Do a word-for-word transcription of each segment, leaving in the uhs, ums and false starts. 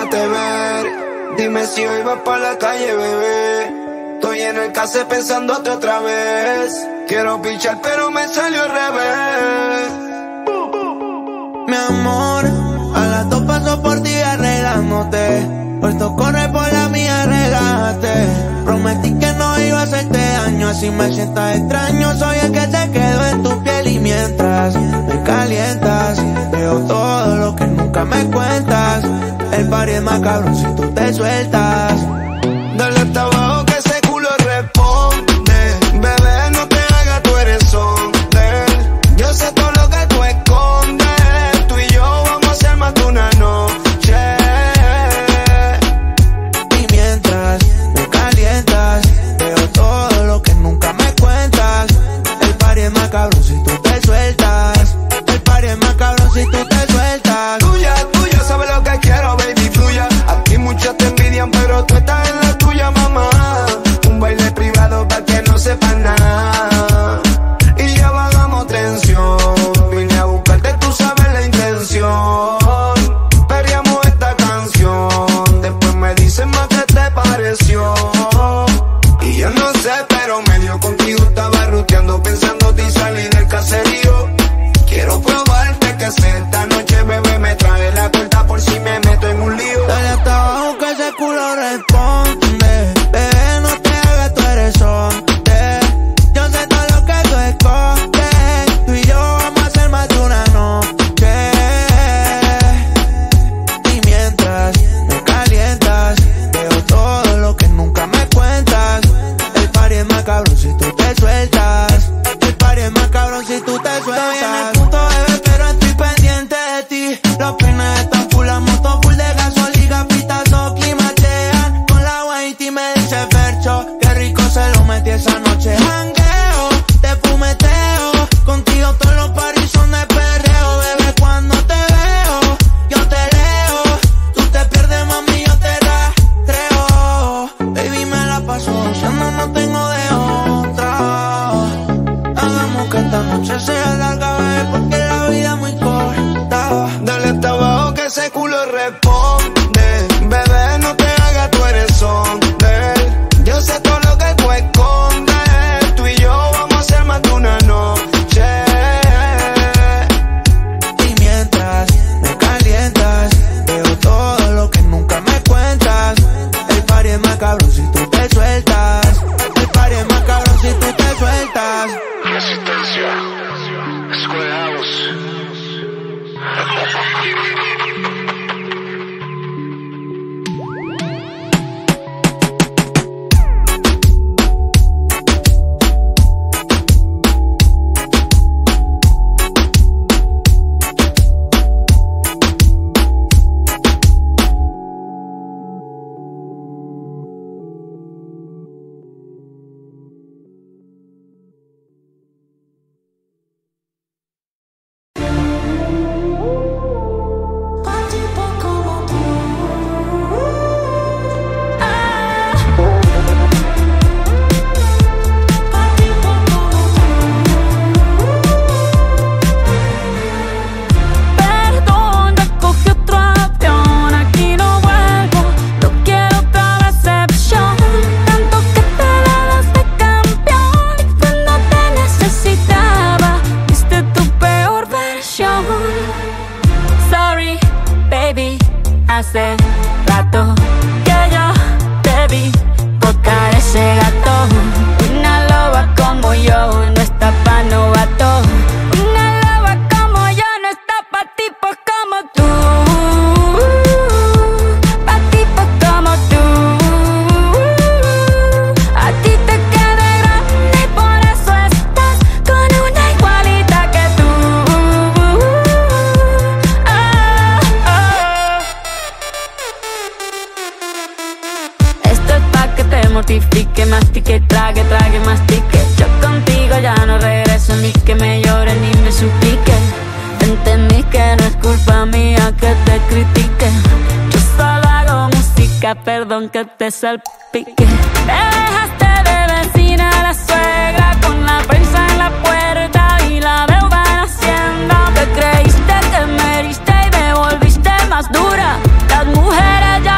déjate ver. Dime si hoy vas pa' la calle, bebé. Estoy en el case pensándote otra vez. Quiero pichar pero me salió al revés. Mi amor, a las dos paso por ti arreglándote. Puesto corre por la mía, relájate. Prometí que no iba a hacerte daño, así me sientas extraño. Soy el que te quedo en tu piel y mientras me calientas, veo todo lo que nunca me cuentas. El party es más cabrón si tú te sueltas. Dale hasta abajo que ese culo responde. Bebé, no te hagas, tú eres hombre. Yo sé todo lo que tú escondes. Tú y yo vamos a hacer más de una noche. Y mientras me calientas, veo todo lo que nunca me cuentas. El party es más cabrón si tú te sueltas. El party es más cabrón si tú te sueltas. Tuya, tuya, sabes lo que quiero, baby, fluya. Aquí muchos te envidian, pero tú estás en la tuya, mamá. Un baile privado para que no sepan nada. Y ya bajamos tensión. Vine a buscarte, tú sabes la intención. Perreamos esta canción. Después me dicen más que te pareció. Y yo no sé, pero medio contigo estaba ruteando, pensándote y salir del caserío. Quiero probarte que sé esta noche, bebé, me trae la puerta por si me meto en un lío. Dale hasta abajo que ese culo responde. Bebé, no te hagas, tú eres hombre. Yo sé todo lo que tú escondes. Tú y yo vamos a hacer más de una noche. Y mientras me calientas, veo todo lo que nunca me cuentas. El party es más cabrón si tú te sueltas. El party es más cabrón si tú te sueltas. Estoy en el punto, bebé, pero estoy pendiente de ti. Los peines están full, la moto full de gasolina, pitazo, climatean. Con la Whitey me dice Fercho, qué rico se lo metí esa noche. Jangueo, te fumeteo, contigo todos los paris son de perreo. Bebé, cuando te veo, yo te leo. Tú te pierdes, mami, yo te rastreo. Baby, me la paso gozando, no tengo de otra. Hagamos que esta noche sea larga, bebé, porque la vida es muy corta. Dale hasta abajo que ese culo responde. Bebé, no te hagas, tú eres hombre. Yo sé todo lo que tú escondes. Tú y yo vamos a hacer más de una noche. Y mientras me calientas, veo todo lo que nunca me cuentas. El party es más cabrón si tú te sueltas. El party es más cabrón si tú te sueltas. Resistencia, escueados. Hace rato que yo te vi tocar ese gato. Una loba como yo no está pa' novato. Una loba como yo no está pa' tipos como tú. Pa' tipos como tú. A ti te queda grande y por eso estás con una igualita que tú. Oh, oh. Esto es pa' que te mortifique, mastique, trague, trague, mastique. Yo contigo ya no regreso, ni que me llore ni me suplique. Entendí que no es culpa mía que te critique. Yo solo hago música, perdón que te salpique. Me dejaste de vecina a la suegra, con la prensa en la puerta y la deuda en Hacienda. Te creíste que me heriste y me volviste más dura. Las mujeres ya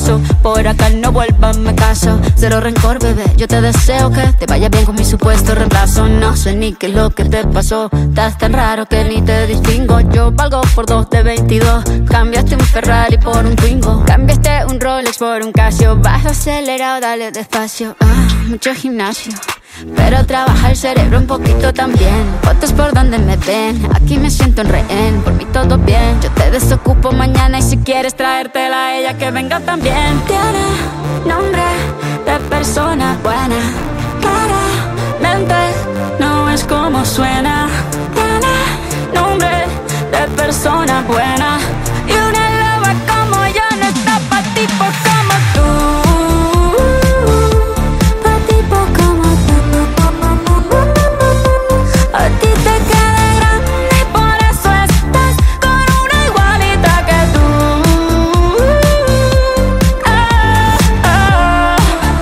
paso. Por acá no vuelvas, me caso. Cero rencor, bebé, yo te deseo que te vaya bien con mi supuesto reemplazo. No sé ni qué es lo que te pasó, estás tan raro que ni te distingo. Yo valgo por dos de veintidós. Cambiaste un Ferrari por un Twingo. Cambiaste un Rolex por un Casio. Vas acelerado, dale despacio. Ah, mucho gimnasio, pero trabaja el cerebro un poquito también. Fotos por donde me ven, aquí me siento en rehén. Por mí todo bien, yo te desocupo mañana. Y si quieres traértela a ella, que venga también. Tiene nombre de persona buena, claramente no es como suena. Tiene nombre de persona buena, y una loba como yo no está pa' tipos como tú. A ti te queda grande y por eso estás con una igualita que tú. Ah, ah.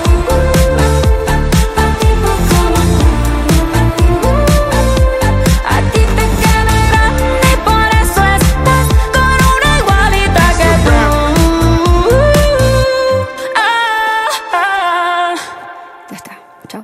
A ti te queda grande y por eso estás con una igualita que tú. Ah, ah. Ya está, chao.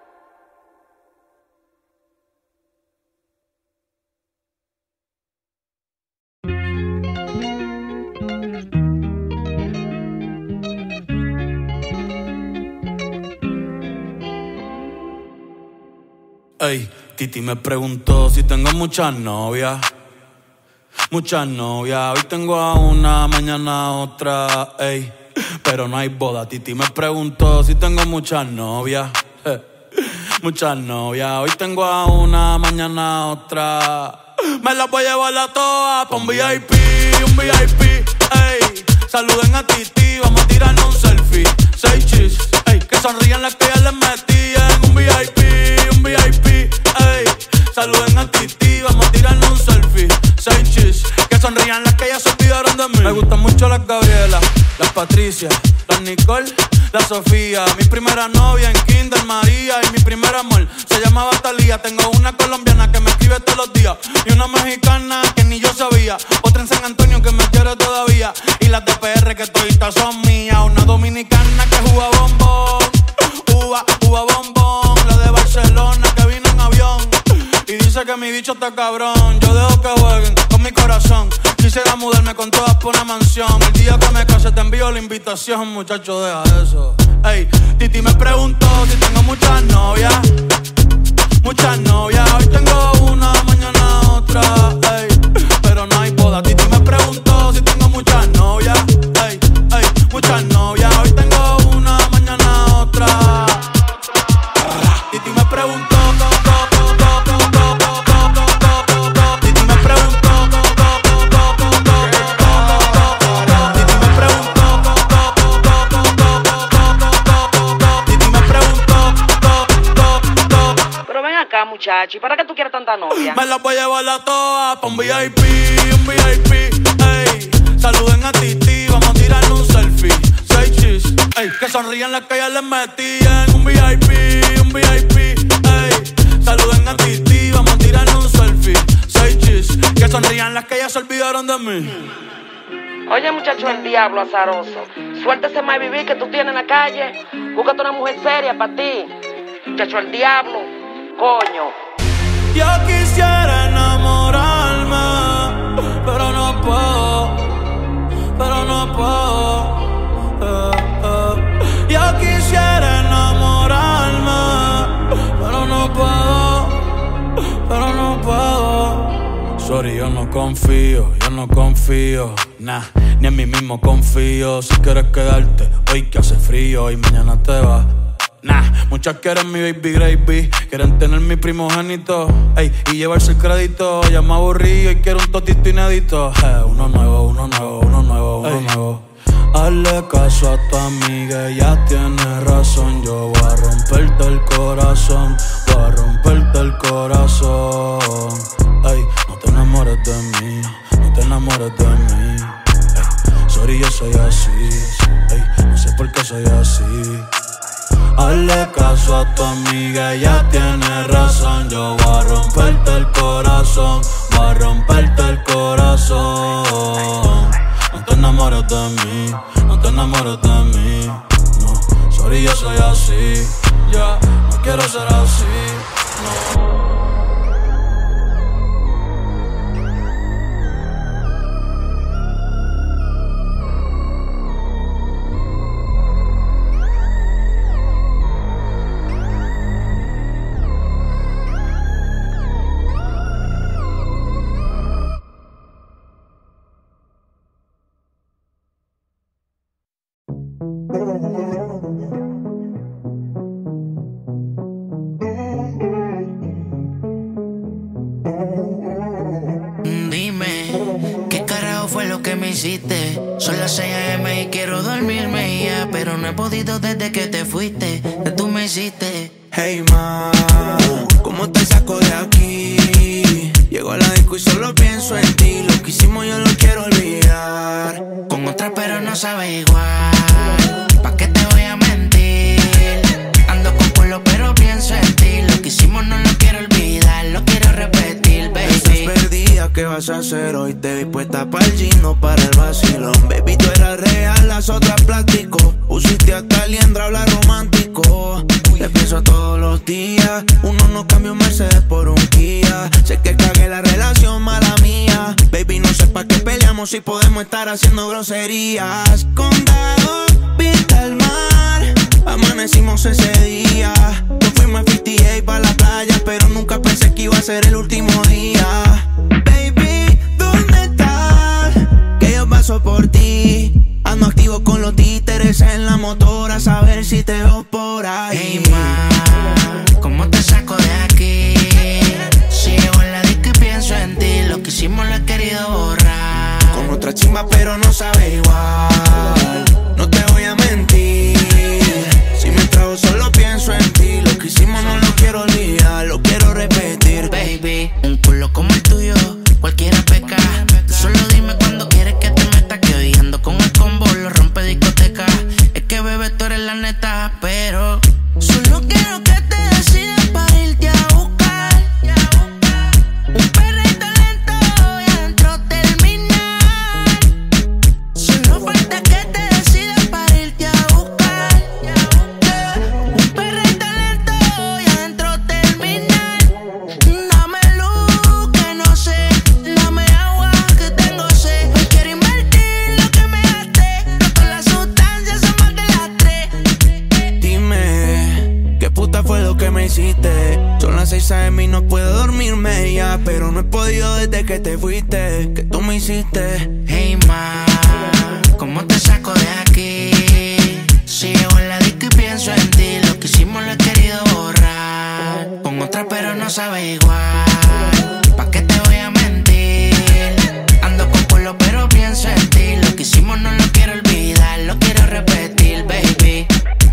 Ey, Titi me preguntó si tengo muchas novias. Muchas novias, hoy tengo a una, mañana a otra, ey. Pero no hay boda. Titi me preguntó si tengo muchas novias. eh. Muchas novias, hoy tengo a una, mañana a otra. Me las voy a llevar a todas pa' un V I P, un V I P, ey. Saluden a Titi, vamos a tirarnos un selfie. Seis chis, ey, que sonrían las que ya les metí en un V I P, un V I P, ey. Saluden a Titi, vamos a tirarnos un selfie. Seis chis, que sonrían las que ya se olvidaron de mí. Me gustan mucho las Gabriela, las Patricia, las Nicole, la Sofía. Mi primera novia en Kinder María, y mi primer amor se llamaba Talía. Tengo una colombiana que me escribe todos los días, y una mexicana que ni yo sabía. Otra en San Antonio que me quiere todavía, y las de P R que toditas son mías. Una dominicana que juega bombón, uva, uva bombón. La de Barcelona que vino en avión y dice que mi bicho está cabrón. Yo dejo que jueguen con mi corazón. Quisiera mudarme con todas por una mansión. El día que me case te envío la invitación, muchacho, deja eso. Ey, Titi me preguntó si tengo muchas novias. Muchas novias, hoy tengo una, mañana otra, ey. Pero no hay boda. Titi me preguntó si tengo muchas novias. Ey, ey, muchas novias, hoy tengo una, mañana otra. Titi me preguntó. Muchacho, ¿y para qué tú quieres tanta novia? Me las voy a llevar a todas pa' un V I P, un V I P, ey. Saluden a Titi, vamos a tirarnos un selfie. Seis chis, ey. Que sonrían las que ya les metí en un V I P, un V I P, ey. Saluden a Titi, vamos a tirarnos un selfie. Seis chis, que sonrían las que ya se olvidaron de mí. Oye, muchacho, el diablo azaroso. Suéltese más vivir que tú tienes en la calle. Búscate una mujer seria para ti. Muchacho, el diablo. Coño. Yo quisiera enamorarme, pero no puedo, pero no puedo. Eh, eh. Yo quisiera enamorarme, pero no puedo, pero no puedo. Sorry, yo no confío, yo no confío, nah, ni en mí mismo confío. Si quieres quedarte hoy que hace frío y mañana te vas. Nah, muchas quieren mi baby gravy, quieren tener mi primogénito, ey, y llevarse el crédito. Ya me aburrí y quiero un totito inédito. Eh, uno nuevo, uno nuevo, uno nuevo, uno ey. nuevo. Hazle caso a tu amiga, ella tiene razón. Yo voy a romperte el corazón, voy a romperte el corazón. Ey, no te enamores de mí, no te enamores de mí. Ey, sorry, yo soy así, ey, no sé por qué soy así. Hazle caso a tu amiga, ella tiene razón. Yo voy a romperte el corazón, voy a romperte el corazón. No te enamores de mí, no te enamores de mí. No, sorry, yo soy así. Ya, no quiero ser así. No. Son las seis a eme y quiero dormirme ya, pero no he podido desde que te fuiste, que tú me hiciste. Hey ma, ¿cómo te saco de aquí? Llego a la disco y solo pienso en ti. Lo que hicimos yo lo quiero olvidar. Con otra pero no sabe igual. ¿Pa' qué te voy a mentir? Ando con culo pero pienso en ti. Lo que hicimos no lo quiero olvidar, lo quiero repetir, baby. Estás perdida, ¿qué vas a hacer hoy? Te vi puesta para el gino, para el vacilón. Baby, tú eras real, las otras plástico. Pusiste hasta liendra, habla romántico. Te pienso todos los días. Uno no cambia un Mercedes por un Kia. Sé que cagué la relación, mala mía. Baby, no sé pa' qué peleamos si podemos estar haciendo groserías. Condado, vista al mar. Amanecimos ese día. Nos fuimos a cincuenta y ocho pa' la playa, pero nunca pensé que iba a ser el último día. Baby, ¿dónde estás? Que yo paso por ti. Ando activo con los títeres en la motora, a saber si te veo por ahí. Hey ma, ¿cómo te saco de aquí? Si llego en la disco y pienso en ti. Lo que hicimos lo he querido borrar. Con otra chimba pero no sabe igual. No te voy a mentir. Si me trago solo pienso en ti. Lo que hicimos no lo quiero olvidar, lo quiero repetir. Baby, un culo como el tuyo cualquiera peca. Tú solo dime cuando quieres que te meta, que hoy ando con el combo, lo rompe discoteca. Es que bebé tú eres la neta, pero solo quiero que te decidas para irte a buscar. Un perrito lento y adentro terminar. Solo falta que te decidas para irte a buscar. Un perrito lento y adentro terminar. Dame luz que no sé, dame agua que tengo sed. Hoy quiero invertir lo que me gasté. No con las sustancias son más de las tres. Dime, ¿qué puta fue lo que me hiciste? Son las seis a eme y no puedo dormirme ya, pero no he podido desde que te fuiste, que tú me hiciste. Hey ma, ¿cómo te saco de aquí? Si llego en la disco y pienso en ti. Lo que hicimos lo he querido borrar. Con otra pero no sabe igual. ¿Pa' qué te voy a mentir? Ando con culo pero pienso en ti. Lo que hicimos no lo quiero olvidar, lo quiero repetir, baby.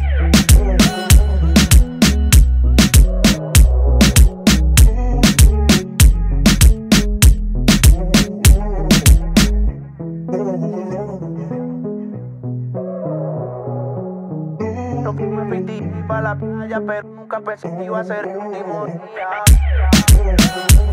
No fuimos a pa' la playa, pero nunca pensé que iba a ser el último día.